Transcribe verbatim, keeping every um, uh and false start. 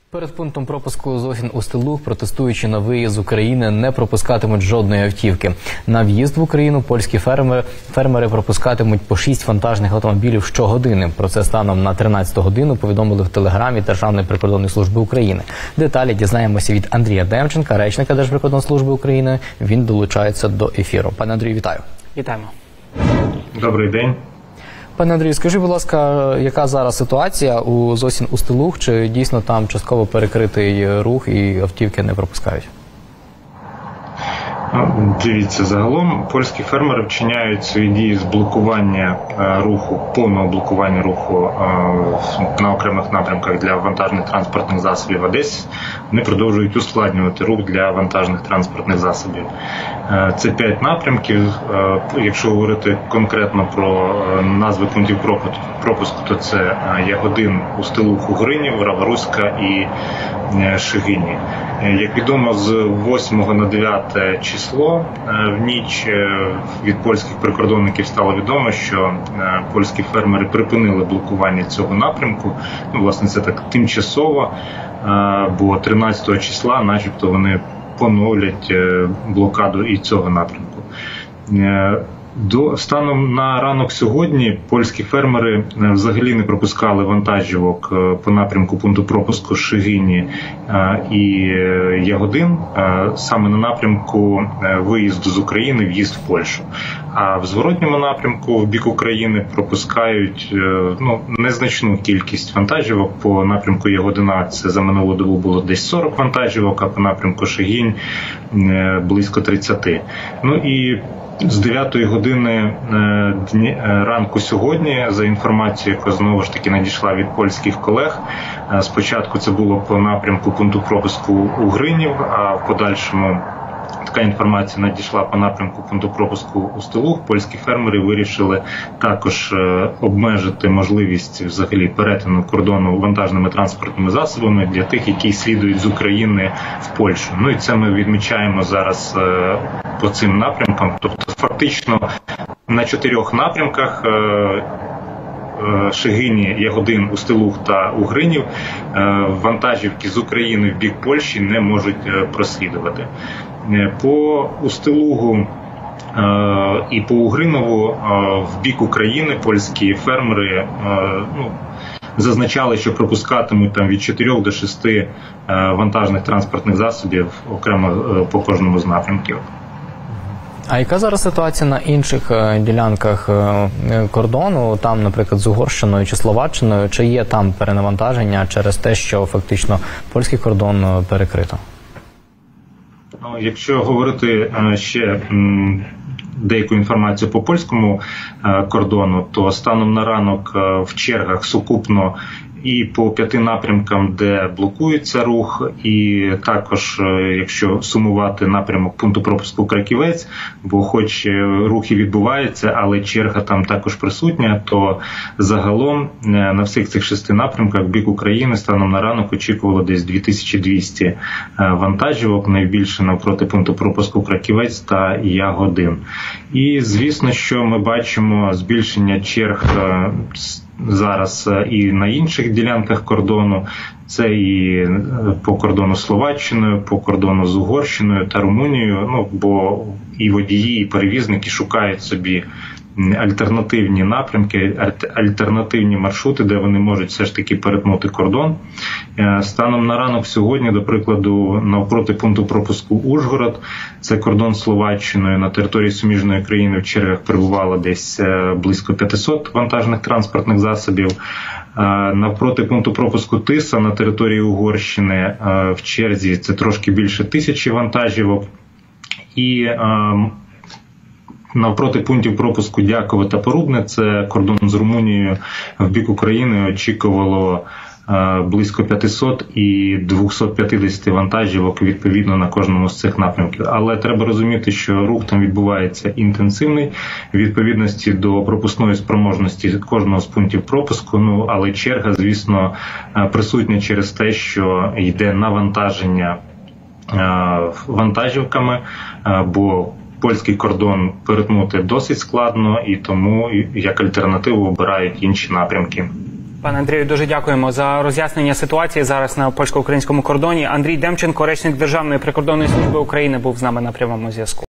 Перед пунктом пропуску Зосін-Устилуг протестуючи на виїзд з України не пропускатимуть жодної автівки. На в'їзд в Україну польські фермери, фермери пропускатимуть по шість вантажних автомобілів щогодини. Про це станом на тринадцяту годину повідомили в телеграмі Державної прикордонної служби України. Деталі дізнаємося від Андрія Демченка, речника Держприкордонслужби України. Він долучається до ефіру. Пане Андрію, вітаю. Вітаємо. Добрий день. Пане Андрію, скажіть, будь ласка, яка зараз ситуація у Зосін-Устилуг? Чи дійсно там частково перекритий рух і автівки не пропускають? Дивіться, загалом польські фермери вчиняють свої дії з блокування руху, повного блокування руху на окремих напрямках для вантажних транспортних засобів, а десь вони продовжують ускладнювати рух для вантажних транспортних засобів. Це п'ять напрямків. Якщо говорити конкретно про назви пунктів пропуску, то це Ягодин, Устилуг, Угринів, Рава-Руська і Шегині. Як відомо, з восьмого на дев'яте число в ніч від польських прикордонників стало відомо, що польські фермери припинили блокування цього напрямку. Ну, власне, це так тимчасово, бо тринадцятого числа начебто вони поновлять блокаду і цього напрямку. До станом на ранок сьогодні польські фермери взагалі не пропускали вантажівок по напрямку пункту пропуску Шегині і Ягодин, саме на напрямку виїзду з України, в'їзд в Польщу. А в зворотньому напрямку в бік України пропускають ну, незначну кількість вантажівок. По напрямку Ягодина це за минулу добу було десь сорок вантажівок, а по напрямку Шегінь близько тридцять. Ну і з дев'ятої години ранку сьогодні, за інформацією, яка знову ж таки надійшла від польських колег, спочатку це було по напрямку пункту пропуску Угринів, а в подальшому така інформація надійшла по напрямку пункту пропуску Устилуг. Польські фермери вирішили також обмежити можливість взагалі перетину кордону вантажними транспортними засобами для тих, які слідують з України в Польщу. Ну і це ми відмічаємо зараз по цим напрямкам. Тобто фактично на чотирьох напрямках Шегині, Ягодин, Устилуг та Угринів вантажівки з України в бік Польщі не можуть прослідувати. По Устилугу і по Угринову в бік України польські фермери ну, зазначали, що пропускатимуть там від чотирьох до шести вантажних транспортних засобів окремо по кожному з напрямків. А яка зараз ситуація на інших ділянках кордону, там, наприклад, з Угорщиною чи Словаччиною? Чи є там перенавантаження через те, що фактично польський кордон перекрито? Якщо говорити ще деяку інформацію по польському кордону, то станом на ранок в чергах сукупно і по п'яти напрямкам, де блокується рух, і також, якщо сумувати напрямок пункту пропуску Краківець, бо хоч рух і відбувається, але черга там також присутня, то загалом на всіх цих шести напрямках в бік України станом на ранок очікувало десь дві тисячі двісті вантажівок, найбільше навпроти пункту пропуску Краківець та Ягодин. І звісно, що ми бачимо збільшення черг зараз і на інших ділянках кордону. Це і по кордону з Словаччиною, по кордону з Угорщиною та Румунією, ну, бо і водії, і перевізники шукають собі альтернативні напрямки, альтернативні маршрути, де вони можуть все ж таки перетнути кордон. Станом на ранок сьогодні, до прикладу, навпроти пункту пропуску Ужгород, це кордон з Словаччиною, на території суміжної країни в чергах перебувало десь близько п'ятсот вантажних транспортних засобів. Навпроти пункту пропуску Тиса на території Угорщини в черзі це трошки більше тисячі вантажівок. І навпроти пунктів пропуску Дякове та Порубне, це кордон з Румунією, в бік України очікувало близько п'ятсот і двісті п'ятдесят вантажівок відповідно на кожному з цих напрямків. Але треба розуміти, що рух там відбувається інтенсивний, в відповідності до пропускної спроможності кожного з пунктів пропуску, ну, але черга, звісно, присутня через те, що йде навантаження вантажівками, бо польський кордон перетнути досить складно, і тому як альтернативу обирають інші напрямки. Пане Андрію, дуже дякуємо за роз'яснення ситуації зараз на польсько-українському кордоні. Андрій Демченко, речник Державної прикордонної служби України, був з нами на прямому зв'язку.